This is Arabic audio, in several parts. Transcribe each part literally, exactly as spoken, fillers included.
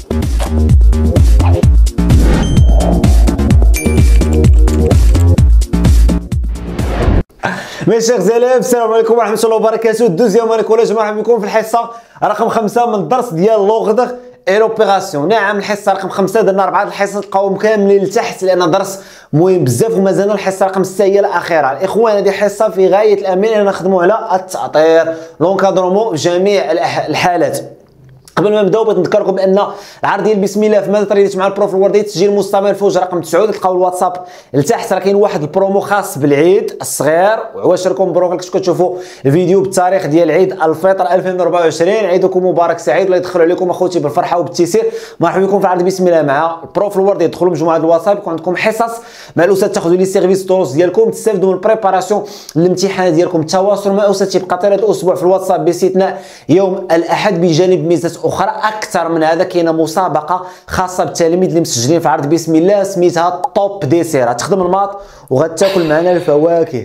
مي شيخ زلاب، السلام عليكم ورحمه الله وبركاته. دوزيام ريكولاج، مرحبا بكم في الحصه رقم خمسة من الدرس ديال لوغدغ اي لوبيراسيون. نعم الحصه رقم خمسة درنا اربعه الحصص تلقاوهم كاملين لتحت لان درس مهم بزاف، ومازال الحصه رقم ستة هي الاخيره. الاخوان هذه حصه في غايه الاهميه، نخدموا على التأطير لونكادرومون في جميع الحالات. قبل ما نبداو بغيت نذكركم بان العرض ديال بسم الله في ماذا تريدت مع البروف الوردي تسجيل مستمر في وجه رقم تسعود. تلقاو الواتساب لتحت، راه كاين واحد البرومو خاص بالعيد الصغير، وعواشركم مبروك كنتو كتشوفوا الفيديو بالتاريخ ديال عيد الفطر ألفين وأربعة وعشرين. عيدكم مبارك سعيد، الله يدخل عليكم اخوتي بالفرحه وبالتيسير. مرحبا بكم في العرض بسم الله مع البروف الوردي. دخلوا مجموعه الواتساب، يكون عندكم حصص مع الاستاذ، تاخذوا لي سيرفيس دروس ديالكم، تستافدوا من البريباراسيون الامتحان ديالكم. التواصل مع الاستاذ تيبقى طيله الاسبوع في الواتساب باستثناء يوم الاحد، بجانب ميزات اخرى اكثر من هذا. كاينه مسابقه خاصه بالتلاميذ اللي مسجلين في عرض بسم الله سميتها توب ديسير، تخدم الماط وغتاكل معنا الفواكه.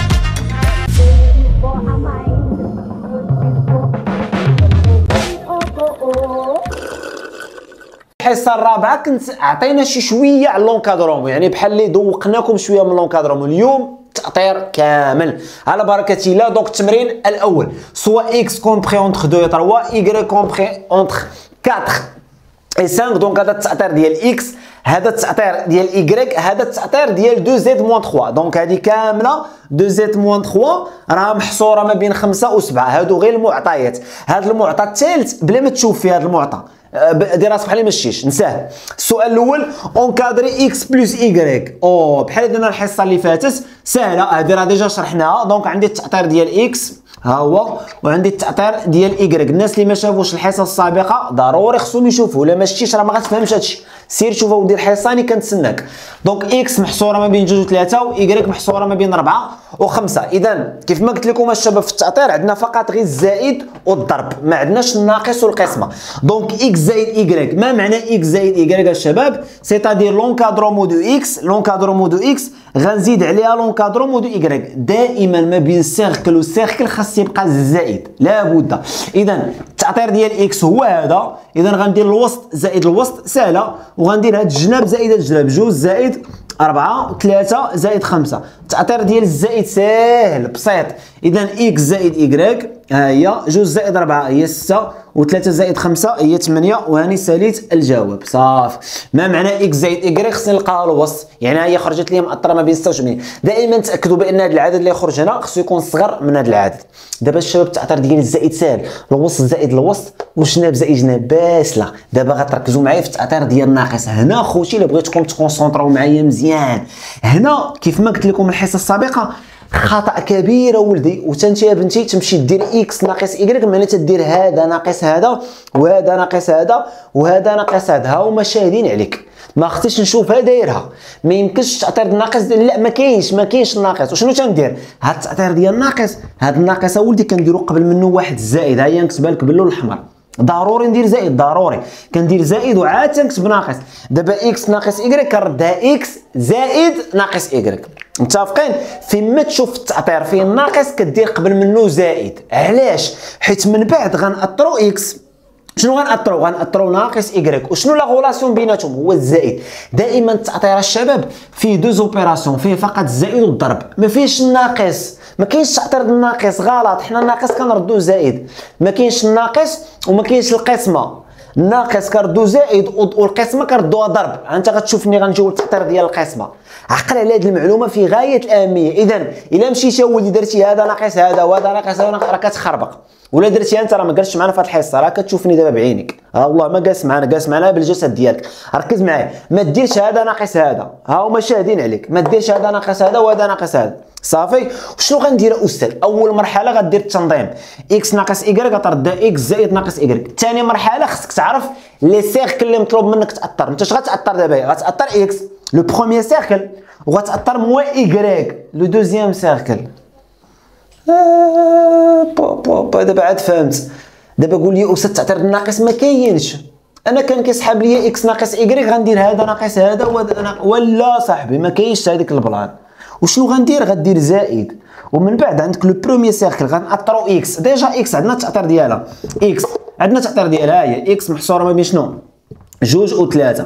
الحصه الرابعه كنت عطينا شي شويه على لونكادرومون، يعني بحال اللي ذوقناكم شويه من لونكادرومون. اليوم تأطير كامل على بركه الله. دونك التمرين الاول سوا اكس كومبري اونتر deux et trois y كومبري اونتر quatre et cinq. دونك هذا التأطير ديال اكس، هذا التأطير ديال ايكغيك، هذا التأطير ديال deux z moins trois. دونك هذه كامله deux z moins trois راه محصوره ما بين خمسة وسبعة. هادو غير المعطيات. هذا المعطى الثالث بلا ما تشوف في هذا المعطى دير راسك بحال ما مشيش، نساه. السؤال الاول اونكادري اكس بلس ايكغيك. او بحال درنا الحصه اللي فاتت ساهله، هذه راه ديجا شرحناها. دونك عندي التأطير ديال اكس ها هو، وعندي التأطير ديال ايكغيك. الناس اللي ما شافوش الحصه السابقه ضروري خصهم يشوفوا، ولا ما شتيش راه ما غتفهمش هادشي. سير شوفها ودير الحصه راني كنتسناك. دونك اكس محصوره ما بين جوج وثلاثه، وايكغيك محصوره ما بين اربعه وخمسه. اذا كيف ما قلت لكم الشباب في التأطير عندنا فقط غير الزائد والضرب، ما عندناش الناقص والقسمه. دونك اكس زائد ايكغيك، ما معنى اكس زائد ايكغيك الشباب؟ سيتادير لونكادرومون دو اكس، لونكادرومون دو اكس غنزيد عليها لونكادرومون دو ايكغيك. دائما ما بين سيركل وسيركل خاص يبقى الزائد لابد. اذا التأطير ديال اكس هو هذا، اذا غندير الوسط زائد الوسط سهله، وغندير هاد الجناب زائد هاد الجناب، جوج زائد أربعة، ثلاثة زائد خمسة. التأطير ديال الزائد ساهل بسيط. إذا إكس زائد إيكغيك ها هي، جوج زائد أربعة هي ستة، وثلاثة زائد خمسة هي ثمانية، وهاني ساليت الجواب صافي. ما معنى إكس زائد إيكغيك؟ خصني نلقاها الوسط، يعني هي خرجت لي مأطرة ما بين ستة و ثمانية. دائما تأكدوا بأن هذا العدد اللي يخرج هنا خصو يكون صغر من هذا العدد. دابا الشباب التأطير ديال الزائد ساهل، الوسط زائد الوسط وجناب زائد جناب، باش لا. دابا غتركزوا معايا في التأطير ديال الناقص. هنا خوتي الا بغيتكم تكونسونطراو معايا مزيان، هنا كيف ما قلت لكم الحصه السابقه خطا كبير ولدي، وتنتي يا بنتي تمشي دير اكس ناقص ايكغيك، معناتها دير هذا ناقص هذا، وهذا ناقص هذا، وهذا ناقص هذا. ها هما شاهدين عليك، ما خصنيش نشوفها دايرها. ما يمكنش التأطير الناقص، لا ما كاينش ما كاينش الناقص. وشنو تندير؟ هاد التأطير ديال الناقص، هاد الناقص ولدي كنديرو قبل منه واحد الزائد. ها هي نكتبها لك باللون الاحمر، ضروري ندير زائد، ضروري كندير زائد وعاد تنكتب ناقص. دابا اكس ناقص ايكغيك كنردها اكس زائد ناقص ايكغيك. متفقين؟ فيما تشوف التأطير فيه الناقص كدير قبل منه زائد. علاش؟ حيت من بعد غنأطرو اكس، شنو غنأطرو؟ غنأطرو ناقص ايكغيك. وشنو لا غولاسيون بيناتهم؟ هو الزائد. دائما التأطير الشباب فيه دوز اوبيراسيون، فيه فقط الزائد والضرب، ما فيهش الناقص. ما كاينش التأطير الناقص، غلط. حنا الناقص كنردوه زائد، ما كاينش الناقص وما كاينش القسمه. الناقص كنردوه زائد والقسمه كنردوها ضرب. انت غتشوفني غنجيو للتأطير ديال القسمه. عقل على هذه المعلومه في غايه الاهميه. اذا الا مشيتي ولدي درتي هذا ناقص هذا وهذا ناقص هذا، راه كتخربق. ولا درتيها انت راه ما جالسش معنا في هذه الحصه، راه كتشوفني دابا بعينك. ها والله ما جالس معنا، جالس معنا بالجسد ديالك. ركز معايا، ما ديرش هذا ناقص هذا، ها هما شاهدين عليك. ما ديرش هذا ناقص هذا وهذا ناقص هذا. صافي. وشنو غندير استاذ؟ اول مرحله غدير التنظيم، اكس ناقص ايكغيك غتردها اكس زائد ناقص ايكغيك. ثاني مرحله خصك تعرف لي سيركل اللي مطلوب منك تاطر. انت اش غتاطر دابا؟ غتاطر اكس لو بروميير سيركل، وغتاطر موا ايكغيك لو دوزيام سيركل. آه با با با دابا عاد فهمت. دابا قول لي استاذ التأطير الناقص ما كاينش. انا كان كيسحب لي اكس ناقص ايكغيك غندير هذا ناقص هذا وهذا، ولا صاحبي ما كاينش هذيك البلان. وشنو غندير؟ غدير زائد، ومن بعد عندك لو بروميير سيركل غنأطرو اكس. ديجا اكس عندنا التأطير ديالها، اكس عندنا التأطير ديالها هي اكس محصوره ما بين شنو؟ جوج و ثلاثة.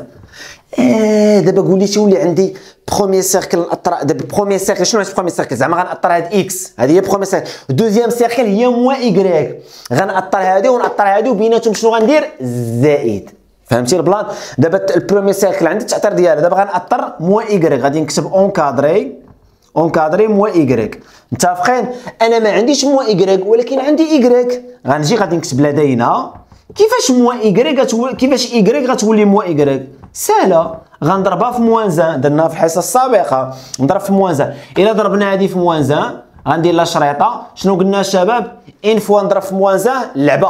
اه دابا قوليتي ولي عندي بروميير سيركل نأطر دابا بروميير سيركل شنو هاد بروميير سيركل زعما غنأطر هاد اكس هادي هي بروميير سيركل. دوزيام سيركل هي موا ايكغيك غنأطر هادي ونأطر هادي وبيناتهم شنو غندير زائد. فهمتي البلان؟ دابا البروميير سيركل عندي التأطير ديالها دابا غنأطر موا ايكغيك غادي نكتب اونكادري اونكادري موا ايكغيك. متفقين؟ انا ما عنديش موا ايكغيك ولكن عندي ايكغيك غنجي غادي نكتب لدينا كيفاش موا ايكغيك غتولي كيفاش ايكغيك غتولي موا ايكغيك. سهله غنضربها في موان زان درناها في الحصه السابقه نضرب في موان زان. الا ضربنا هذه في موان زان غندير لها شريطه. شنو قلنا الشباب؟ ان فوا نضرب في موان زان لعبه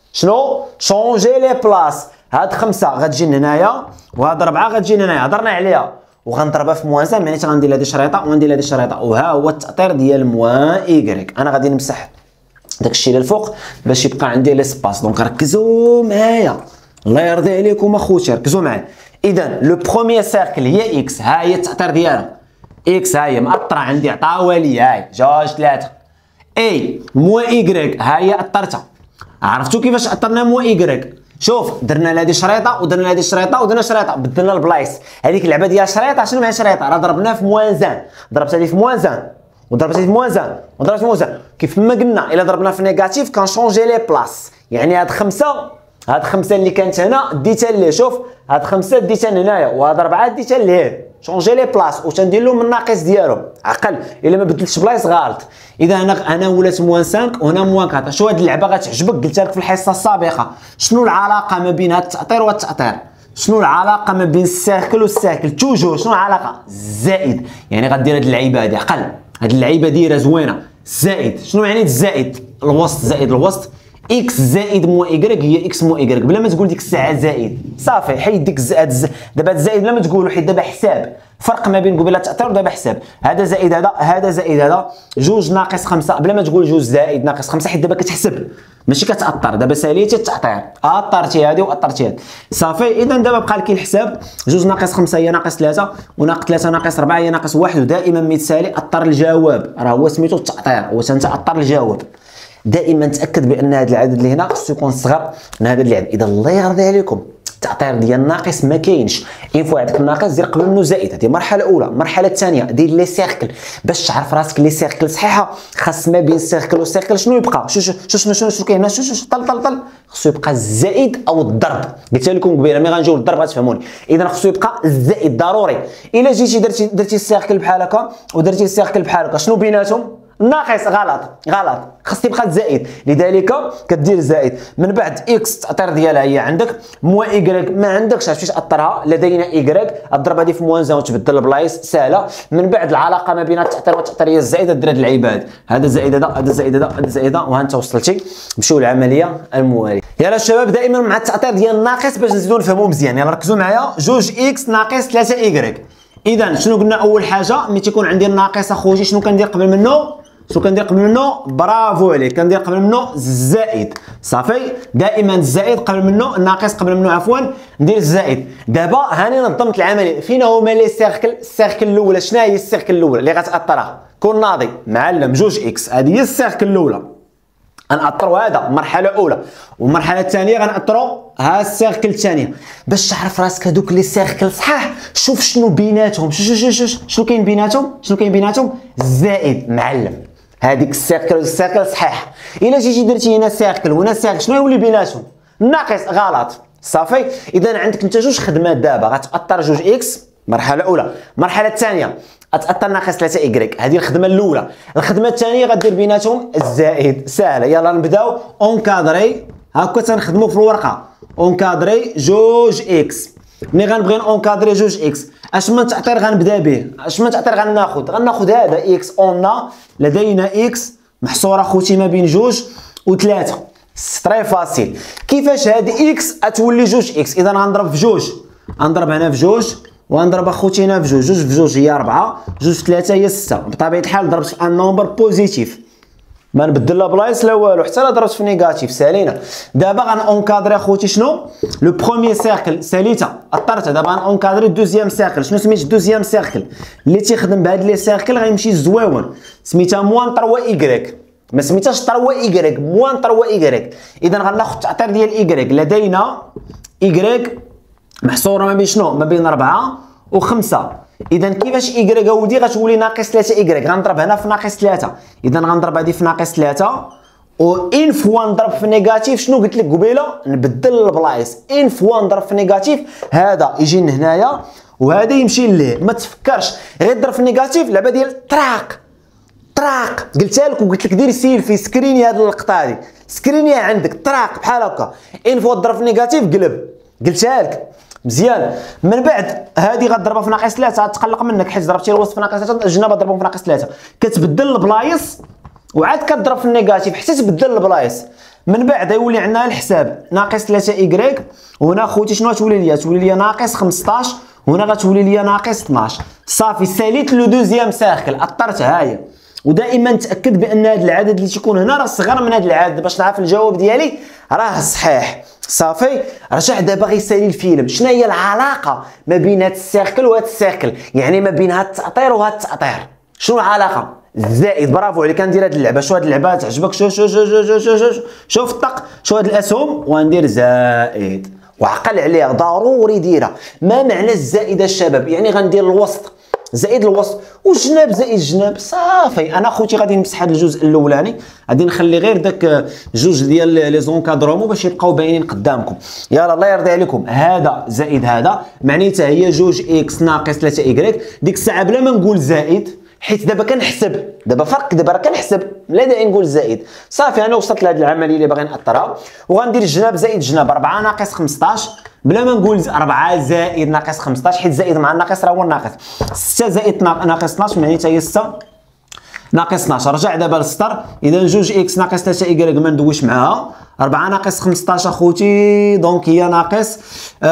شنو شونجي لي بلاص. هاد خمسه غتجي هنايا وهاد ربعه غتجي هنايا هضرنا عليها وغنضربها في موان زان معناتها غندير هذه شريطه وغندير هذه شريطه. وها هو التأطير ديال موان ايكغيك. انا غادي نمسح داكشي للفوق باش يبقى عندي ليسباس. دونك ركزوا معايا الله يرضي عليكم اخوتي ركزوا معايا. اذا لو بروميير سيركل هي اكس ها هي التأطير ديالها اكس ها هي مأطره عندي عطاوها لي هاي جوج ثلاثه. اي موا ايكغيك ها هي أطرتها. عرفتوا كيفاش أطرنا موا ايكغيك؟ شوف درنا هذه شريطه ودرنا هذه شريطه ودرنا شريطه بدلنا البلايص. هذيك اللعبه ديال شريطه شنو معنى شريطه؟ راه ضربناها في موان زان ضربت هذه في موان زان وضربت هذه في موان زان وضربت في موان زان. كيف ما قلنا الا ضربنا في نيجاتيف كنشونجي لي بلاص. يعني هاد خمسه هاد خمسه اللي كانت هنا ديتها ليه. شوف هاد خمسه ديتها هنايا وهاد اربعه ديتها ليه. شونجي لي بلاص وتندير لهم الناقص ديالهم عقل. الا ما بدلتش بلايص غلط. اذا انا انا ولات موان خمسة وهنا موان أربعة. شو هاد اللعبه غتعجبك قلتها لك في الحصه السابقه. شنو العلاقه ما بين هاد التأطير والتأطير؟ شنو العلاقه ما بين السيركل والسيركل؟ توجور شنو العلاقه؟ زائد. يعني غدير هاد اللعيبه هادي عقل. هاد اللعيبه دايره زوينه. زائد شنو يعني الزائد؟ الوسط زائد الوسط. اكس زائد موا ايكغيك هي اكس موا ايكغيك بلا ما تقول ديك الساعه زائد. صافي حيد ديك الزائد. دابا الزائد بلا ما تقولوا حيت دابا حساب. فرق ما بين قبيله التأطير ودابا حساب. هذا زائد هذا هذا زائد هذا جوج ناقص خمسه بلا ما تقول جوج زائد ناقص خمسه حيت دابا كتحسب ماشي كتأطر. دابا ساليتي التأطير أطرتي هذه وأطرتي هذه صافي. اذا دابا بقى لك الحساب جوج ناقص خمسه هي ناقص ثلاثه وناقص ثلاثه ناقص اربعه هي ناقص واحد. ودائما متسالي أطر الجواب راه هو سميتو التأطير هو انت أطر الجواب. دائما تاكد بان هذا العدد اللي هنا خصو يكون صغر من هذا العدد. اذا الله يرضي عليكم التأطير ديال الناقص ما كاينش. ان فوا عندك الناقص دير قبل منه زائد. هذه المرحله الاولى. المرحله الثانيه دير لي سيركل باش تعرف راسك لي سيركل صحيحه. خاص ما بين السيركل والسيركل شنو يبقى؟ شو شو شنو شنو شنو كاين هنا شو شو طل طل طل خصو يبقى الزائد او الضرب. قلت لكم قبيله ملي غنجيو للضرب غتفهموني. اذا خصو يبقى الزائد ضروري. الا جيتي درتي درتي السيركل بحال هكا ودرتي السيركل بحال هكا شنو بيناتهم؟ ناقص. غلط غلط خاص تبقى الزائد. لذلك كدير الزائد. من بعد اكس التأطير ديالها هي عندك موا ايكغيك ما عندكش عرفتي تأطرها. لدينا ايكغيك تضرب هذه في موان زان وتبدل البلايص سهله. من بعد العلاقه ما بين التأطير والتأطير هي الزائد. دير هاد العباد هذا زائد هذا هذا زائد هذا هذا زائد وها انت وصلتي. نمشيو للعمليه المواليه. يلا الشباب دائما مع التأطير ديال الناقص باش نزيدو نفهمو مزيان. يلا ركزوا معايا. جوج اكس ناقص ثلاثه ايكغيك. اذا شنو قلنا اول حاجه ملي تيكون عندي الناقص اخوتي شنو كندير قبل منه؟ شنو كندير قبل منه؟ برافو عليك كندير قبل منه الزائد. صافي دائما الزائد قبل منه الناقص قبل منه عفوا ندير الزائد. دابا هاني نظمت العمليه. فين هما لي سيركل؟ السيركل الاولى شنو هي السيركل الاولى اللي غتأطرها؟ كون ناضي معلم جوج اكس هذه هي السيركل الاولى. غنأطروا هذا المرحله الاولى. والمرحله الثانيه غنأطروا ها السيركل الثانيه. باش تعرف راسك هذوك لي سيركل صحاح شوف شنو بيناتهم. شوف شوف شوف شنو كاين بيناتهم؟ شنو كاين بيناتهم؟ الزائد معلم. هذيك السيركل والسيركل صحيح. الا جيتي درتي هنا سيركل وهنا سيركل شنو يولي بيناتهم؟ ناقص. غلط. صافي اذا عندك انت جوج خدمات. دابا غتأطر جوج اكس المرحله الاولى. المرحله الثانيه غتأطر ناقص ثلاثه ايكغيك هذه الخدمه الاولى. الخدمه الثانيه غدير بيناتهم الزائد. ساهله. يلا نبداو اونكادري هاكا تنخدموا في الورقه. اونكادري جوج اكس. ملي غنبغي اونكادري جوج اكس اش من تأطير غنبدا به؟ اش من تأطير غناخذ؟ غناخذ هذا اكس اون لدينا اكس محصوره خوتي ما بين جوج وثلاثه. تري فاسيل. كيفاش هاد اكس غتولي جوج اكس؟ اذا غنضرب في جوج غنضرب هنا في جوج وغنضرب اخوتي هنا في جوج. جوج في جوج هي اربعه جوج في ثلاثه هي سته. بطبيعه الحال ضربت في ان نومبر بوزيتيف ما نبدل لا بلايص لا والو حتى لا ضربت في نيجاتيف سالينا. دابا غنونكادري اخوتي شنو؟ لو بروميير سيركل ساليتها اطرتها. دابا غنونكادري الدوزيام سيركل. شنو سميت الدوزيام سيركل؟ اللي تيخدم بهاد لي سيركل غيمشي زويون. سميتها موان تروا ايكغيك ما سميتهاش تروا ايكغيك موان تروا ايكغيك. اذا غناخذ التأطير ديال ايكغيك. لدينا ايكغيك محصوره ما بين شنو؟ ما بين أربعة وخمسة. اذا كيفاش ايكغيك اولدي غتولي ناقص ثلاثة ايكغيك؟ غنضرب هنا في ناقص ثلاثة، اذا غنضرب هذه في ناقص ثلاثة، و ان فوا نضرب في نيجاتيف. شنو قلت لك قبيله؟ نبدل البلايص. ان فوا نضرب في نيجاتيف، هذا يجي لهنايا وهذا يمشي ليه. ما تفكرش غير ضرب في النيجاتيف، لعبه ديال طراق طراق. قلتها لك وقلت لك دير سيلفي سكريني هذه اللقطه هذه، سكرينيها عندك طراق بحال هكا. ان فوا تضرب في النيجاتيف قلب، قلتها لك مزيان. من بعد هذه غتضربها في ناقص ثلاثة، غتقلق منك حيت ضربتي الوسط في ناقص ثلاثة، الجناب ضربهم في ناقص ثلاثة. كتبدل البلايص وعاد كتضرب في النيجاتيف حتى تبدل البلايص. من بعد يولي عندنا الحساب ناقص ثلاثة ايكغيك، وهنا خوتي شنو غتولي ليا؟ تولي ليا ناقص خمسطاش، وهنا غتولي ليا ناقص اثناش. صافي ساليت لو دوزيام سيركل، اثرتها هي. ودائما تاكد بان هذا العدد اللي تيكون هنا راه صغر من هذا العدد باش نعرف الجواب ديالي راه صحيح. صافي رجع دابا غيسالي الفيلم. شنو هي العلاقه ما بين هذا السيركل وهذا السيركل؟ يعني ما بين هذا التأطير وهذا التأطير. شنو العلاقه؟ الزائد. برافو عليك. كندير هذه اللعبه. شو هذه اللعبه تعجبك؟ شوف شوف شوف شوف شوف شوف شوف الطق. شو هذه الاسهم وندير زائد وعقل عليها ضروري ديرها. ما معنى الزائد الشباب؟ يعني غندير الوسط زائد الوسط والجناب زائد الجناب. صافي. انا خوتي غادي نمسح هذا الجزء الاولاني، غادي نخلي غير داك جوج ديال لي زونكادرومون باش يبقاو باينين قدامكم. يلا الله يرضي عليكم. هذا زائد هذا معنيتها هي جوج اكس ناقص ثلاثة ايكغيك. ديك الساعه بلا ما نقول زائد حيت دابا كنحسب، دابا فرق، دابا راه كنحسب لا داعي نقول زائد. صافي انا وصلت لهاد العمليه اللي باغي ناثرها، وغندير الجناب زائد الجناب. أربعة ناقص خمسطاش بلا ما نقول أربعة زائد ناقص خمسطاش حيت زائد مع الناقص راه هو الناقص. ستة زائد ناقص اثناش معنيتها هي ستة ناقص اثناش. رجع دابا للسطر. اذا جوج اكس ناقص ثلاثة ايكغيك ما ندويش معاها. أربعة ناقص خمسطاش اخوتي دونك هي ناقص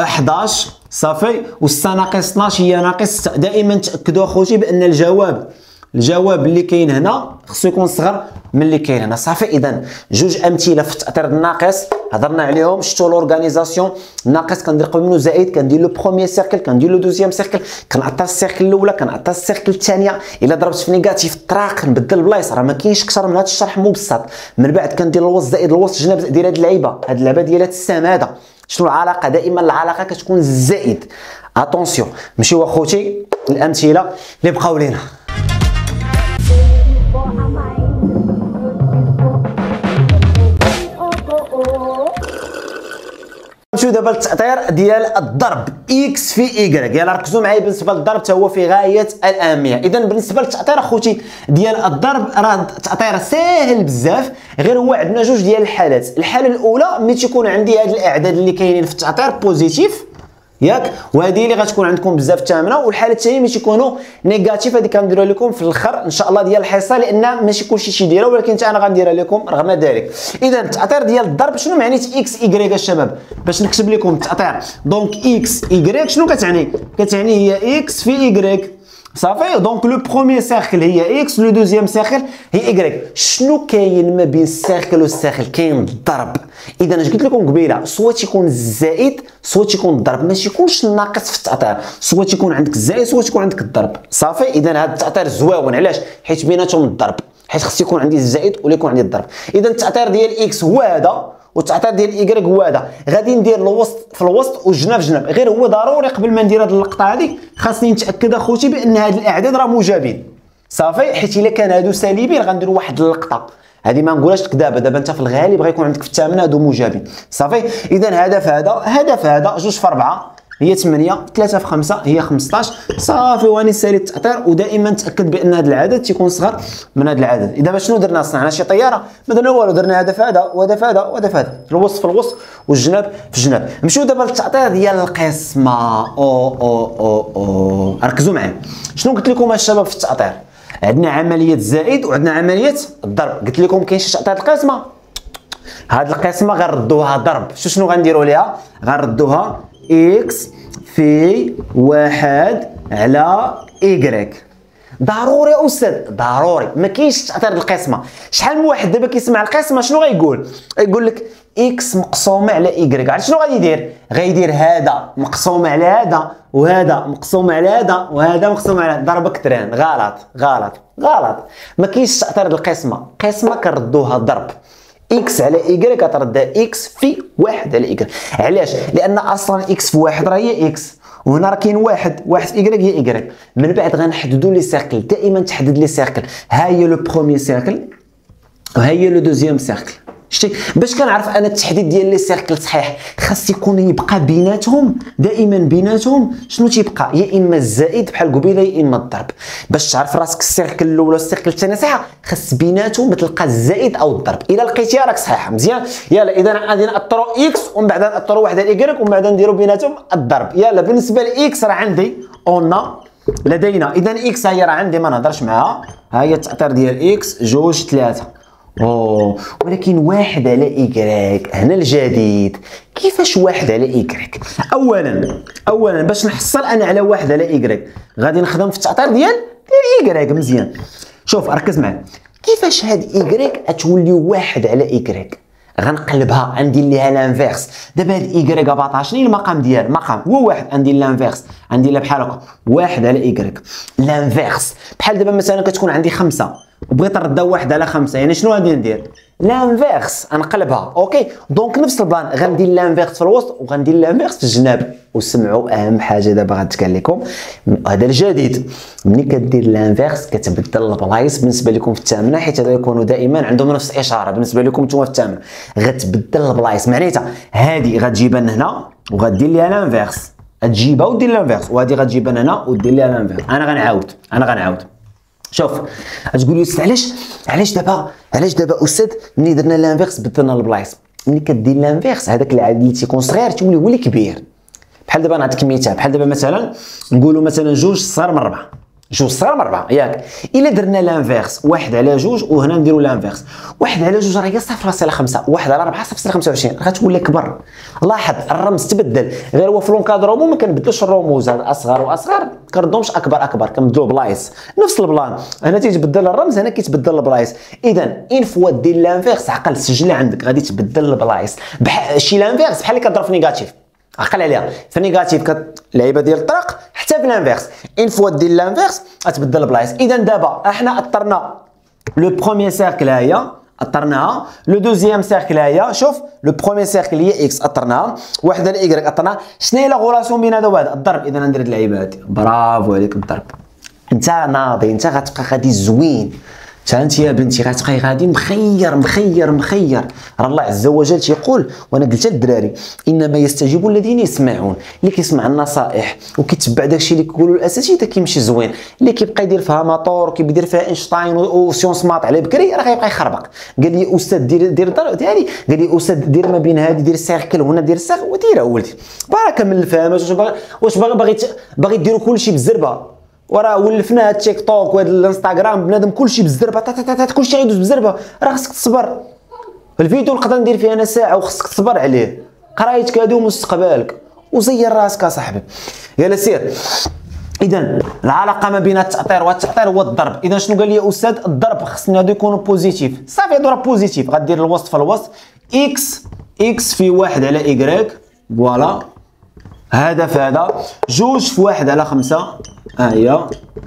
حداش. صافي. و6 ناقص اثناش هي ناقص ستة. دائما تاكدوا اخوتي بان الجواب الجواب اللي كاين هنا خصو يكون صغر من اللي كاين هنا. صافي. اذا جوج امثله في التاثير الناقص هضرنا عليهم. شفتوا لورغانيزاسيون. الناقص كندير قبل منه زائد، كندير لو بروميير سيركل، كندير لو دوزيام سيركل، كنعطى السيركل الاولى، كنعطى السيركل الثانيه. الا ضربت في نيجاتيف طراق نبدل البلايص. راه ما كاينش اكثر من هذا الشرح مبسط. من بعد كندير الوسط زائد الوسط جناب. دير هذه اللعيبه، هذه اللعبه ديالات السماده. شنو العلاقه؟ دائما العلاقه كتكون الزائد. اتونسيون. نمشيو اخوتي الامثله اللي بقاو لينا. نمشيو دابا للتأطير ديال الضرب اكس في ايكغيك. يلا ركزوا معايا بالنسبه للضرب حتى هو في غايه الاهميه. اذا بالنسبه للتأطير اخوتي ديال الضرب راه التأطير ساهل بزاف، غير هو عندنا جوج ديال الحالات. الحاله الاولى ملي تيكون عندي هاد الاعداد اللي كاينين في التأطير بوزيتيف ياك، وهذه اللي غتكون عندكم بزاف ثامنه. والحاله الثانيه ملي تيكونوا نيجاتيف، هذه كنديرها لكم في الاخر ان شاء الله ديال الحصه، لان ماشي كلشي تيديرها ولكن حتى انا غنديرها لكم رغم ذلك. اذا التأطير ديال الضرب شنو معنيت اكس ايكغيك الشباب؟ باش نكتب لكم التأطير دونك اكس ايكغيك شنو كتعني؟ كتعني هي اكس في ايكغيك. صافي. دونك لو بروميير سيركل هي اكس، لو دوزيام سيركل هي ايكغيك. شنو كاين ما بين السيركل والسيركل؟ كاين الضرب. اذا اش قلت لكم قبيله؟ سوا تيكون الزائد سوا تيكون الضرب، ما تيكونش الناقص في التأطير. سوا تيكون عندك الزائد سوا تيكون عندك الضرب. صافي. اذا هذا التأطير زواون. علاش؟ حيت بيناتهم الضرب، حيت خص يكون عندي الزائد ولا يكون عندي الضرب. اذا التأطير ديال اكس هو هذا، والتأطير ديال ايكغيك هو هذا. غادي ندير الوسط في الوسط والجناب في جناب. غير هو ضروري قبل ما ندير هذه اللقطه هذه خاصني نتاكد اخوتي بان هاد الاعداد راه موجبين. صافي. حيت الا كان هادو سالبين غندير واحد اللقطه هذه ما نقولهاش لك دابا. دابا انت في الغالب غيكون عندك في الثامنه هادو موجبين. صافي. اذا هدف هذا هدف هذا جوج في أربعة هي ثمانية، ثلاثة في خمسة هي خمسطاش. صافي. واني سالي التأطير. ودائما تاكد بان هذا العدد تيكون صغر من هذا العدد. اذا شنو درنا؟ صنعنا شي طياره؟ ما درنا والو. درنا هدف هذا وهدف هذا وهدف هذا، الوسط في الوسط والجناب في الجناب. نمشيو دابا للتأطير ديال القسمه. او او او او ركزوا معايا. شنو قلت لكم الشباب في التأطير؟ عندنا عمليه زائد وعندنا عمليه الضرب. قلت لكم كاين شي تأطير القسمه. هاد القسمه غنردوها ضرب. شو شنو غنديروا ليها؟ غنردوها اكس في واحد على ايكغيك. ضروري يا استاذ ضروري. ما كاينش تأطير القسمه. شحال من واحد دابا كيسمع القسمه شنو غيقول؟ يقول لك اكس مقسومه على ايكغيك. عرفت شنو غادي يدير؟ غيدير هذا مقسوم على هذا وهذا مقسوم على هذا وهذا مقسوم على ضربك تران. غلط غلط غلط. ما كاينش تأطير القسمه. قسمه كنردوها ضرب. اكس على ايكغيك غترد اكس في واحد على ايكغيك. علاش؟ لان اصلا اكس في واحد راه هي اكس، وهنا راه كاين واحد واحد في ايكغيك هي ايكغيك. من بعد غنحددوا لي سيركل، دائما تحدد لي سيركل. ها هي لو بروميير سيركل وها هي لو دوزيام سيركل. شتي باش كنعرف انا التحديد ديال لي سيركل صحيح، خاص يكون يبقى بيناتهم دائما بيناتهم شنو تيبقى؟ يا اما الزائد بحال قبيله يا اما الضرب. باش تعرف راسك السيركل الاول والسيركل الثاني صحيحه، خاص بيناتهم تلقى الزائد او الضرب. الا لقيتيها راك صحيحه مزيان. يلا اذا غادي ناثروا اكس ومن بعد ناثروا واحد على ايكغيك ومن بعد نديروا بيناتهم الضرب. يلا بالنسبه لاكس راه عندي اون لدينا، اذا اكس هي راه عندي ما نهضرش معاها، ها هي التاثير ديال اكس جوج ثلاثه. اوه ولكن واحد على ايكغيك هنا الجديد. كيفاش واحد على ايكغيك؟ اولا اولا باش نحصل انا على واحد على ايكغيك غادي نخدم في التاثير ديال ديال ايكغيك مزيان. شوف ركز معايا، كيفاش هاد ايكغيك غتولي واحد على ايكغيك؟ غنقلبها غندير ليها لانفيرس. دابا هاد ايكغيك أربعطاش شنو هي المقام ديال المقام؟ هو واحد. غندير لانفيرس، غندير لها بحال هكا واحد على ايكغيك لانفيرس. بحال دابا مثلا كتكون عندي خمسة وبغيت نردها واحد على خمسة، يعني شنو غادي ندير؟ لانفيرس نقلبها. اوكي دونك نفس البلان غندير لانفيرس في الوسط وغندير لانفيرس في الجناب. وسمعوا اهم حاجه دابا غتقال لكم، هذا الجديد. ملي كدير لانفيرس كتبدل البلايص بالنسبه لكم في الثامنه، حيت هذا يكونوا دائما عندهم نفس الاشاره بالنسبه لكم نتوما في الثامنه. غتبدل البلايص معناتها هذه غتجيبها هنا وغدير ليها لانفيرس، غتجيبها ودير لانفيرس، وهذه غتجيبها هنا ودير ليها لانفيرس. انا غنعاود انا غنعاود شوف غتقول لي استاذ علاش علاش دابا علاش دابا استاذ ملي درنا لانفيرس بدلنا البلايص؟ ملي كدير لانفيرس هذاك العدد اللي تيكون صغير تولي هو اللي كبير. بحال دابا نعطيك مثال، بحال دابا مثلا نقولوا مثلا جوج صغر من ربعة، جوج صغر من ربعة ياك. الا درنا لانفيرس واحد على جوج وهنا نديروا لانفيرس واحد على جوج راه هي صفر فاصلة خمسة، واحد على ربعة صفر فاصلة خمسة وعشرين، غتولي كبر. لاحظ الرمز تبدل، غير هو في لونكادرومون ما كنبدلوش الرموز، هاد اصغر واصغر كنردهمش اكبر اكبر، كنبدلو بلايص. نفس البلان هنا تيتبدل الرمز، هنا كيتبدل البلايص. اذا ان فوا دير لانفيرس عقل سجل عندك غادي تبدل البلايص. شي لانفيرس بحال اللي كضرب في نيجاتيف، عقل عليها في نيجاتيف كلعيبه ديال الطرق حتى في لانفيرس. ان فوا دير لانفيرس غتبدل البلايص. اذا دابا احنا اثرنا لو بروميير سيركل ها هي اثرناها، لو دوزيام سيركل ها هي. شوف لو بروميير سيركل هي اكس اثرناها، واحد على ايكغيك اثرناها. شنو هي لا غولاسيون بين هذا وهذا؟ الضرب. اذا ندير هاد اللعيبه هادي. برافو عليك الضرب. انت ناضي، انت غتبقى غادي زوين، حتى انت يا بنتي غتبقاي غادي مخير مخير مخير. راه الله عز وجل تيقول، وانا قلتها للدراري، انما يستجيب الذين يسمعون. اللي كيسمع النصائح وكيتبع داكشي اللي كيقولوا الاساتذه كيمشي زوين. اللي كيبقى يدير فيها ماطور وكيدير فيها اينشتاين وسيونس مات على بكري راه غيبقى يخربق. قال لي استاذ دير دير الضرب ديالي، قال لي استاذ دير ما بين هذه دير السيركل وهنا دير السيركل وديرها ولدي. بركه من الفهمات. واش باغي واش باغي باغي باغي ديروا كلشي بالزربه؟ وراه ولفنا هاد التيك توك وهاد الانستغرام بنادم كلشي بالزربه، كلشي غيدوز بالزربه. راه خصك تصبر. الفيديو نقدر ندير فيه انا ساعه وخصك تصبر عليه. قرايتك هادو مستقبلك وزير راسك اصاحبي. يلا سير. اذا العلاقه ما بين التاثير والتاثير هو الضرب. اذا شنو قال لي استاذ؟ الضرب خصنا هادو يكونوا بوزيتيف. صافي هادو راه بوزيتيف. غدير الوسط في الوسط اكس اكس في واحد على ايكغيك فوالا. هذا في هذا جوج في واحد على خمسة ها هي،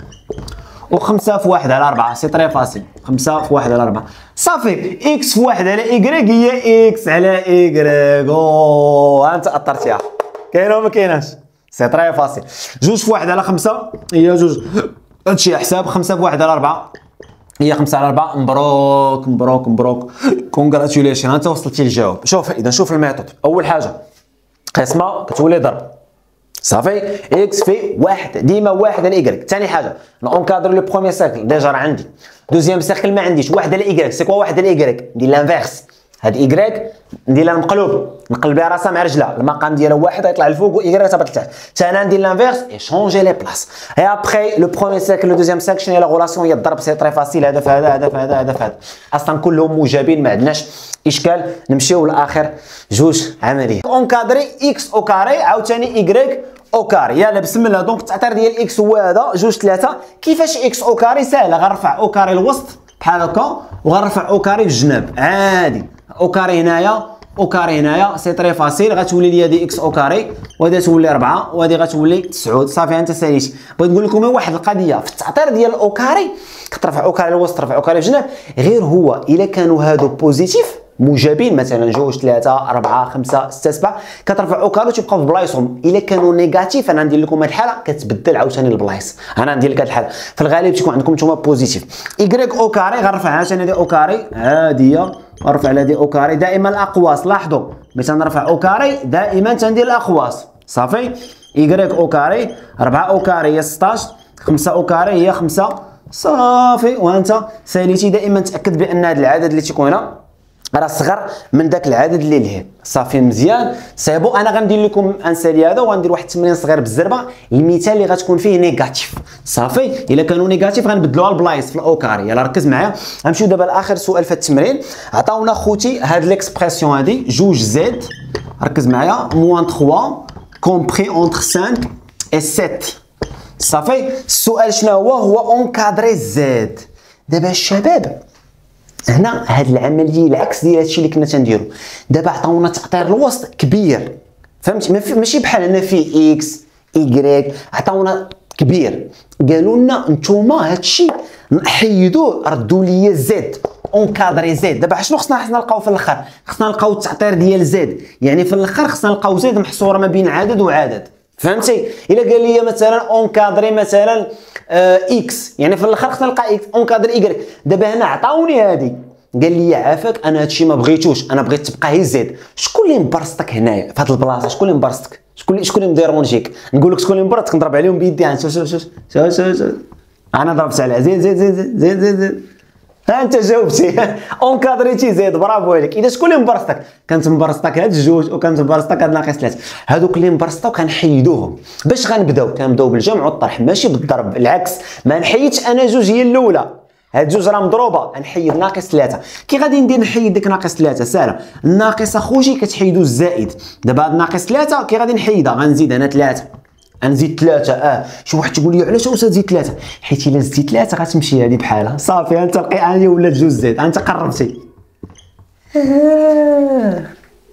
وخمسة في واحد على أربعة سي طري فاسيل. خمسة في واحد على أربعة صافي. إكس في واحد على إيكغيك هي إكس على إيكغيك. أوه ها أنت أثرتيها. كاينة ولا ما كايناش؟ سي طري فاسيل. جوج في واحد على خمسة هي جوج، هادشي حساب. خمسة في واحد على أربعة هي خمسة على أربعة. مبروك مبروك مبروك كونغراتيوليشن أنت وصلتي للجواب. شوف إذا شوف الميثود. أول حاجة قسمة كتولي ضرب صافي. اكس في واحد ديما واحد على ايكغيك. ثاني حاجه نونكادر لو بروميير سيركل ديجا راه عندي. دوزيام سيركل ما عنديش. واحد على ايكغيك سي كوا واحد على ايكغيك ندير لانفيرس. هاد ايكغيك ندير لها مقلوب، نقلب بها راسها مع رجلها. المقام ديالها واحد غيطلع لفوق وايكغيك تهبط لتحت. حتى انا ندير لانفيرس اي شونجي لي بلاص. اي ابخي لو بروميير سيركل لو دوزيام سيركل شنو هي لا غولاسيون؟ هي الضرب. سي طري فاسيل. هذا في هذا هذا في هذا هذا في هذا اصلا كلهم موجبين ما عندناش اشكال. نمشيو للاخر جوج عمليه. اونكادري اكس او كاري عاوتاني ايكغيك او كاري. يلا بسم الله. دونك التاثير ديال اكس هو هذا جوج ثلاثة. كيفاش اكس او كاري؟ ساهله. غنرفع او كاري الوسط بحال هكا وغنرفع او كاري في الجناب عادي. او كاري هنايا او كاري هنايا سي طري فاسيل. غتولي لي هذه اكس او كاري وهذه تولي أربعة وهذه غتولي تسعود. صافي انت ساليتي. بغيت نقول لكم واحد القضيه في التاثير ديال او كاري، كترفع او كاري الوسط ترفع او كاري في الجناب. غير هو الا كانوا هادو بوزيتيف موجبين مثلا جوج ثلاثه اربعه خمسه سته سبعه كترفع اوكارو تيبقاو في بلايصهم. الا كانوا نيجاتيف انا ندير لكم هذه الحاله كتبدل عاوتاني البلايص، انا ندير لك هذه الحاله في الغالب تيكون عندكم نتوما بوزيتيف. ايكغيك او كاري غنرفع عاوتاني هذه او كاري هاديه غنرفع على هذه او كاري دائما الاقواس. لاحظوا ملي تنرفع او كاري دائما تندير الاقواس صافي. ايكغيك او كاري أربعة او كاري هي ستطاش، خمسة او كاري هي خمسة صافي. وانت ساليتي دائما تاكد بان هذا العدد اللي تيكون هنا راه صغر من داك العدد اللي لهيه صافي مزيان. صيبو انا غندير لكم انسالي هذا وغندير واحد التمرين صغير بالزربه، المثال اللي غتكون فيه نيجاتيف صافي. الا كانوا نيجاتيف غنبدلوها البلايص في الاوكاري. يلا ركز معايا. غنمشيو دابا لاخر سؤال في التمرين. عطاونا خوتي هاد ليكسبرسيون هادي جوج زد، ركز معايا، موان ثلاثة كومبري اونتر خمسة و سبعة صافي. السؤال شنو هو؟ هو اونكادري زد. دابا الشباب هنا هاد العمليه العكس ديال هادشي اللي كنا تنديرو. دابا عطاونا تاطير الوسط كبير فهمتي، ماشي بحال هنا فيه اكس ايكغيك، عطاونا كبير. قالوا لنا نتوما هادشي نحيدوه ردوا لي زد اونكادري زد. دابا شنو خصنا خصنا نلقاو في الاخر؟ خصنا نلقاو التعطير ديال زد، يعني في الاخر خصنا نلقاو زد محصوره ما بين عدد وعدد فهمتي. الا قال لي مثلا اونكادري مثلا آه اكس، يعني في الاخر خصنا نلقى اكس اونكادري ايكغيك. دابا هنا عطاوني هادي قال لي عافاك انا هادشي ما بغيتوش، انا بغيت تبقى هي زد. شكون اللي مبرصتك هنايا في هاد البلاصه؟ شكون اللي مبرصتك؟ شكون اللي شكون اللي مديرونجيك؟ نقول لك شكون اللي مبرصتك نضرب عليهم بيدي. ها شوف شوف شوف شوف شوف انا ضربت على زيد زيد زيد زيد زيد زيد ها انت جاوبتي اونكادريتي زيد برافو عليك. اذا شكون اللي مبرصتك؟ كانت مبرصتك هاد الجوج وكانت مبرصتك هاد ناقص ثلاثه. هادوك اللي مبرصتو كنحيدوهم. باش غنبداو؟ كنبداو بالجمع والطرح ماشي بالضرب، العكس. ما نحيدش انا جوج هي الاولى، هاد جوج راه مضروبه، نحيد ناقص ثلاثه. كي غادي ندير نحيد ديك ناقص ثلاثه؟ ساهله، الناقص اخوتي كتحيدو الزائد. دابا هاد ناقص ثلاثه كي غادي نحيدها؟ غنزيد انا ثلاثه، غنزيد ثلاثه. اه شي واحد تقول لي علاش واش تزيد ثلاثه؟ حيت الا زدتي ثلاثه غتمشي هذه بحالها صافي. انت القيعانيه ولات جوج زائد، انت قربتي. آه.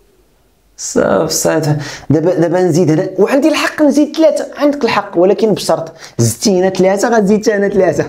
صافي صافي. دابا دابا نزيد هنا وعندي الحق نزيد ثلاثه، عندك الحق ولكن بشرط زدتي هنا ثلاثه غتزيد انا ثلاثه.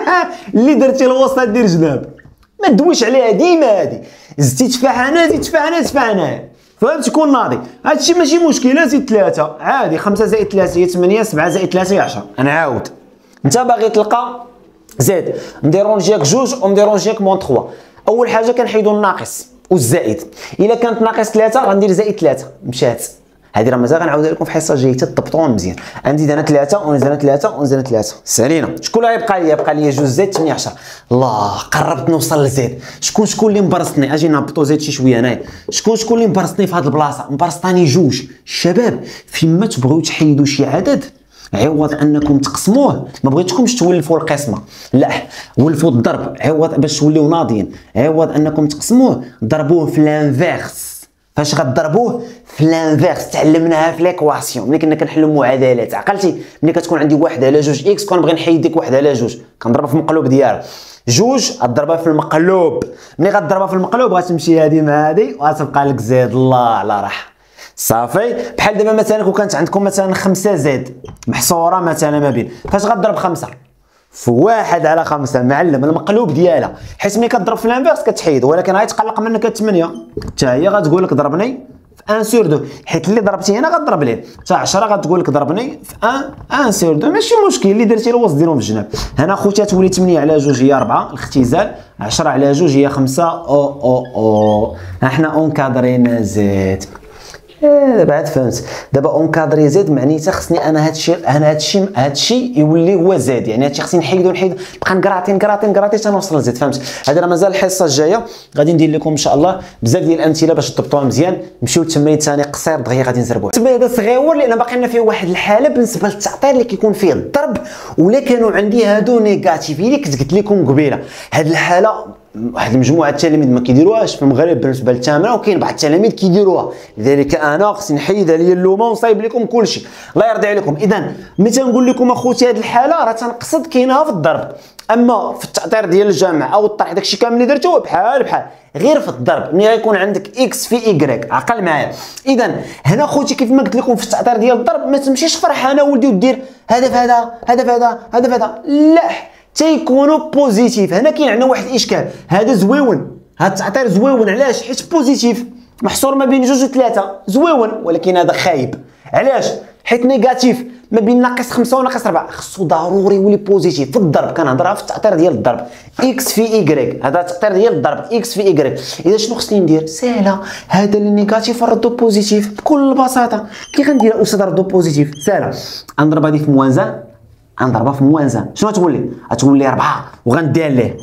اللي درتي الوسط دير جناب، ما تدويش عليها ديما. هادي زدتي تفاح هنا زيد تفاح هنا تفاح هنا فهمت، تكون ناضي. هادشي ماشي مشكله، زيد ثلاثه عادي. خمسه زائد ثلاثه هي ثمانيه، سبعه زائد ثلاثه هي عشرة. انا عاود انت باغي تلقى زيد مديرونجيك جوج ومديرونجيك مون ثلاثة. اول حاجه كنحيدو الناقص والزائد. الا كانت ناقص ثلاثه غندير زائد ثلاثه مشات. هذه راه مازال غنعاودها لكم في حصه جايه تضبطوها مزيان. غنزيد انا ثلاثه ونزيد انا ثلاثه ونزيد انا ثلاثه. سالينا شكون اللي غيبقى ليا؟ بقى ليا جوج زائد ثمانية عشرة. الله قربت نوصل لزيد. شكون شكون اللي مبرصتني؟ اجي نهبطو زيد شي شويه هنايا. شكون شكون اللي مبرصتني في هذه البلاصه؟ مبرصطاني جوج. الشباب فيما تبغيو تحيدوا شي عدد عوض انكم تقسموه، ما بغيتكمش تولفوا القسمه، لا ولفوا الضرب. عوض باش توليو ناضيين، عوض انكم تقسموه ضربوه في لانفيرس. فاش غتضربوه في لانفيرس؟ تعلمناها في ليكواسيون ملي كنا كنحلوا معادلات. عقلتي ملي كتكون عندي واحد على جوج اكس كنبغي نحيد ديك واحد على جوج كنضربها في المقلوب ديالها. جوج غتضربها في المقلوب، ملي غتضربها في المقلوب غتمشي هادي مع هادي وغتبقى لك زيد. الله على راحه صافي. بحال دابا مثلا كون كانت عندكم مثلا خمسة زد محصوره مثلا ما بين، فاش غتضرب خمسة في واحد على خمسة معلم المقلوب ديالها، حيت ملي كتضرب في الانفيرس كتحيد، ولكن غيتقلق منك ثمانية حتى هي غتقول لك ضربني في واحد سور اثنين، حيت اللي ضربتي هنا غتضرب ليه. حتى عشرة غتقول لك ضربني في واحد سور اثنين، ماشي مشكل. اللي درتي الوسط ديرهم في الجناب. هنا خوتي تولي ثمانية على جوج هي أربعة الاختزال، عشرة على جوج هي خمسة. او او او احنا اونكادرينا زيد. دابا عاد فهمت. دابا اونكادري زيد معنيتها خصني انا هادشي انا هادشي هادشي يولي هو زاد، يعني هادشي خصني نحيدو نحيد نبقى نكراطي نكراطي نكراطي حتى نوصل لزيد. فهمت؟ هذا راه مازال الحصه الجايه غادي ندير لكم ان شاء الله بزاف ديال الامثله باش تضبطوها مزيان. نمشيو للتمرين ثاني قصير دغيا غادي نزربوه. التمرين هذا صغيور لان باقي لنا فيه واحد الحاله بالنسبه للتعطير اللي كيكون فيه الضرب ولا كانوا عندي هادو نيجاتيف اللي كنت قلت لكم قبيله. هاد الحاله واحد المجموعه التلاميذ ما كيديروهاش في المغرب بالنسبه للثامنه، وكاين بعض التلاميذ كيديروها، لذلك انا خصني نحيد عليا اللومه ونصايب لكم كلشي الله يرضي عليكم. اذا ملي تنقول لكم اخوتي هذه الحاله راه تنقصد كاينها في الضرب، اما في التعطير ديال الجمع او الطرح داكشي كامل اللي درتوه بحال بحال غير في الضرب ملي غيكون عندك اكس في ايكغيك. عقل معايا. اذا هنا خوتي كيف ما قلت لكم في التعطير ديال الضرب ما تمشيش فرحانه ولدي ودير هدف هذا هدف هذا هدف هذا، لا تيكونوا بوزيتيف. هنا كاين عندنا واحد الاشكال، هذا زويون هاد التعطير زويون. علاش؟ حيت بوزيتيف محصور ما بين جوج وثلاثه، زويون. ولكن هذا خايب. علاش؟ حيت نيجاتيف ما بين ناقص خمسة وناقص أربعة. خصو ضروري يولي بوزيتيف في الضرب. كنهضرها في التعطير ديال الضرب، اكس في ايكغيك. هذا التعطير ديال الضرب اكس في ايكغيك. اذا شنو خصني ندير؟ ساهله. هذا اللي نيجاتيف نردو بوزيتيف بكل بساطه. كي غندير استاذ نردو بوزيتيف؟ ساهله. غنضرب هذه في موانزان، غنضربها في موانزان. شنو غتولي؟ غتولي أربعة وغنديها ليه.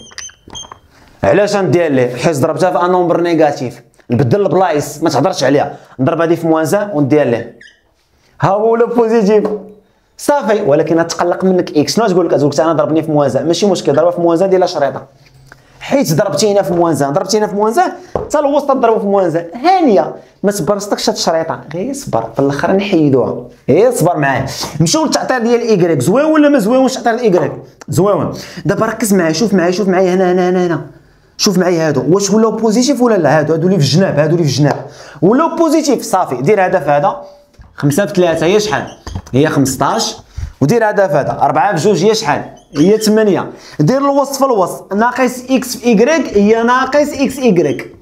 علاش غنديها ليه؟ حيت ضربتها في ان نومبر نيجاتيف. نبدل البلايص ما تهضرش عليها. نضرب هذه في موانزان ونديها ليه. ها هو ولا بوزيتيف صافي. ولكن غتقلق منك اكس. شنو تقول لك؟ تقول لك انا ضربني في موازان. ماشي مشكل، ضربها في موازان ديال شريطه. حيت ضربتي هنا في موازان، ضربتي هنا في موازان، حتى الوسط تضربو في موازان. هانيه. ما تبرصتكش هاد الشريطه، غير صبر في الاخر نحيدوها. غير صبر معايا. نمشيو للتعطير ديال ايكغيك. زوين ولا ما زوينش التعطير ديال ايكغيك؟ زوين. دابا ركز معايا، شوف معايا، شوف معايا هنا هنا هنا هنا. شوف معايا هادو واش ولاو بوزيتيف ولا لا؟ هادو هادو اللي في الجناب، هادو اللي في الجناب ولاو بوزيتيف. صافي. دير هذا في هذا. خمسة في ثلاثة هي شحال؟ هي خمسطاش. ودير هذا في هذا. أربعة في جوج هي شحال؟ هي ثمانية. دير الوسط في الوسط. ناقص اكس في ايكغيك هي ناقص اكس ايكغيك.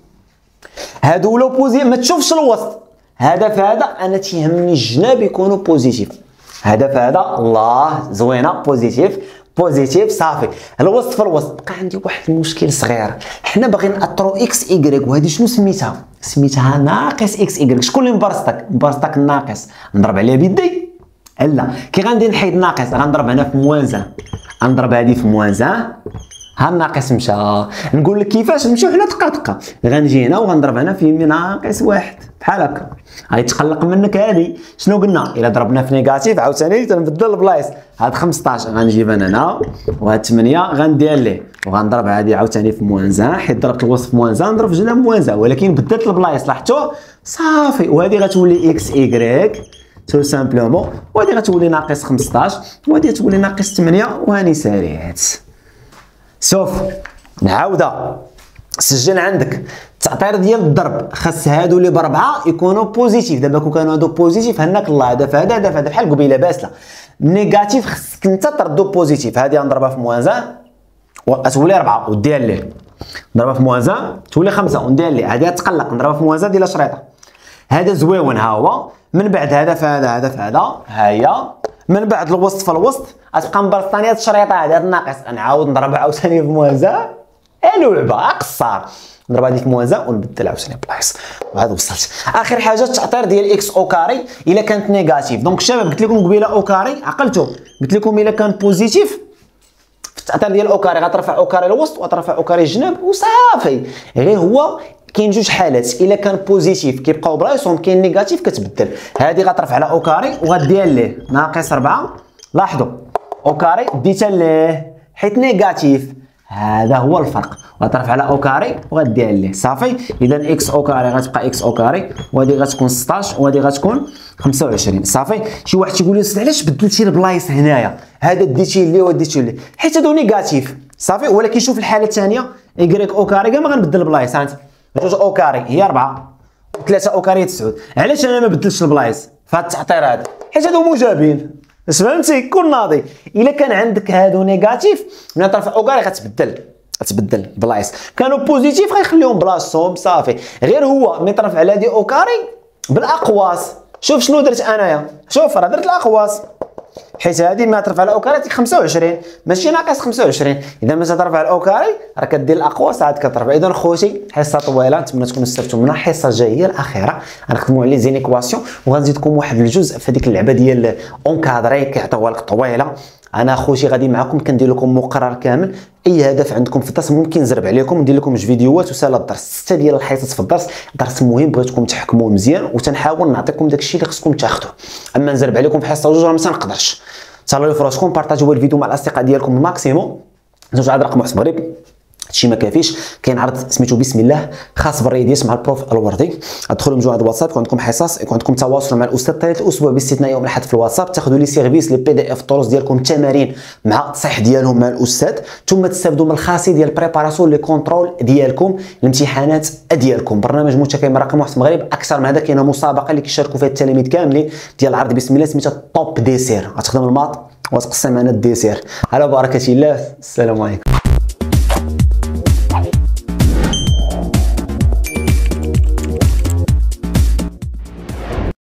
هادو ولاو بوزيتيف. ما تشوفش الوسط. هذا في هذا انا تيهمني الجناب يكونوا بوزيتيف. هذا في هذا. الله زوينه. بوزيتيف بوزيتيف. صافي. الوسط في الوسط. بقى عندي واحد المشكل صغير. حنا باغيين ناطرو اكس ايكغيك، وهذه شنو سميتها؟ سميتها ناقص اكس ايكغيك. شكون اللي مبرصتك؟ مبرصتك الناقص. نضرب عليها بيدي؟ لا. كي غندير نحيد ناقص غنضرب هنا في موازان، غنضرب هذه في موازان. ها الناقص مشى. نقول لك كيفاش نمشيو حنا دقه دقه. غنجي هنا وغنضرب هنا في ناقص واحد بحال هكا. غيتقلق منك هذه. شنو قلنا؟ الا ضربنا في نيجاتيف عاوتاني تنبدل البلايص. هاد خمسطاش غنجيب انا هنا، وهاد ثمانية غندير ليه، وغنضرب هادي عاوتاني في موانزان. حيت ضربت الوسط في موانزان نضرب في جناب موانزان، ولكن بدلت البلايص. لاحظتوا؟ صافي. وهادي غتولي اكس ايكغيك تو سامبلومون، وهادي غتولي ناقص خمسطاش، وهادي غتولي ناقص ثمانية. وهاني ساليت. شوف نعاودها. سجل عندك التعطير ديال الضرب. خاص هادو اللي بربعه يكونوا بوزيتيف. دابا كون كانوا هادو بوزيتيف هناك الله. هذا فهذا هذا فهذا بحال قبيله باسله. نيجاتيف خصك انت تردو بوزيتيف. هادي غنضربها في موازان وتولي أربعة ودير ليه. نضربها في موازان تولي خمسة وندير ليه. هادي غتقلق. نضربها في موازان ديال شريطه. هذا زويون ها هو. من بعد هذا فهذا هذا فهذا ها هي. من بعد الوسط في الوسط غتبقى مبرصطاني هاد الشريطه هادي. هاد الناقص نعاود نضربها عاوتاني في موازان. لعبه قصار. نضرب هذه في موازان ونبدل عاوتاني بلايص. وهذا وصلت. اخر حاجه التعطير ديال اكس او كاري الا كانت نيجاتيف. دونك الشباب قلت لكم قبيله او كاري عقلتوا. قلت لكم الا كان بوزيتيف في التعطير ديال او كاري غترفع او كاري الوسط وترفع او كاري الجناب وصافي. غير هو كاين جوج حالات. الا كان بوزيتيف كيبقاو بلايصهم، كاين نيجاتيف كتبدل. هذه غترفع على او كاري وغدير ليه ناقص أربعة. لاحظوا او كاري ديتها ليه حيت نيجاتيف. هذا هو الفرق. غترفع على او كاري وغدير ليه صافي. اذا اكس او كاري غتبقى اكس او كاري، وهذه غتكون ستطاش، وهذه غتكون خمسة وعشرين صافي. شي واحد تيقول لي علاش بدلتي البلايص هنايا؟ هذا ديتيه ليه وديتيه ليه؟ حيت هادو نيجاتيف صافي. ولكن شوف الحاله الثانيه ايكغيك او كاري كاع ما غنبدل البلايص. هانت جوج او كاري هي أربعة، ثلاثة او كاري هي تسعود. علاش انا ما بدلتش البلايص في هذا التعطير هذا؟ حيت هادو موجبين. فهمتي؟ كون ناضي. الا كان عندك هادو نيجاتيف من طرف او كاري غتبدل غتبدل بلايص. كانوا بوزيتيف غيخليهم بلاصتهم صافي. غير هو ملي طرف على هادي او كاري بالاقواس. شوف شنو درت انايا. شوف راه درت الاقواس. حيت هذه ما ترفع على الاوكاري خمسة وعشرين ماشي ناقص خمسة وعشرين. اذا ما ترفع على الاوكاري راه كدير الاقواس عاد كترفع. اذا خوتي حصه طويله نتمنى تكونوا استفدتوا منها. الحصه الجايه هي الاخيره غنخدموا على لي زينيكواسيون وغنزيدكم واحد الجزء في هذيك اللعبه ديال اونكادري كيعطيوها لك طويله. انا خوتي غادي معكم كندير لكم مقرر كامل. اي هدف عندكم في الدرس ممكن نزرب عليكم ندير لكم جوج فيديوهات وسالا الدرس. سته ديال الحصص في الدرس. درس مهم بغيتكم تحكموه مزيان وتنحاول نعطيكم داكشي اللي خصكم تاخذوه. اما نزرب عليكم في حصه جوج راه ما تنقدرش. تهلاو في راسكم، بارطاجيو الفيديو مع الاصدقاء ديالكم الماكسيموم. زوج عاد رقم واحد المغرب. هادشي ما كافيش. كاين عرض سميتو بسم الله خاص بالرياضيات مع البروف الوردي. ادخلوا من جوه هذا الواتساب. يكون عندكم حصص، يكون عندكم تواصل مع الاستاذ ثلاث الاسبوع باستثناء يوم الاحد في الواتساب. تاخذوا لي سيرفيس لي بي دي اف الدروس ديالكم التمارين مع التصحيح ديالهم مع الاستاذ، ثم تستافدوا من الخاصي ديال بريباراسيون لي كونترول ديالكم الامتحانات ديالكم. برنامج متكامل رقم واحد في المغرب. اكثر من هذا كاينه مسابقه اللي كيشاركوا فيها التلاميذ كاملين ديال العرض بسم الله سميتها توب ديسير. غتخدم الماط وتقسم معنا الديسير. على بركه الله. السلام عليكم.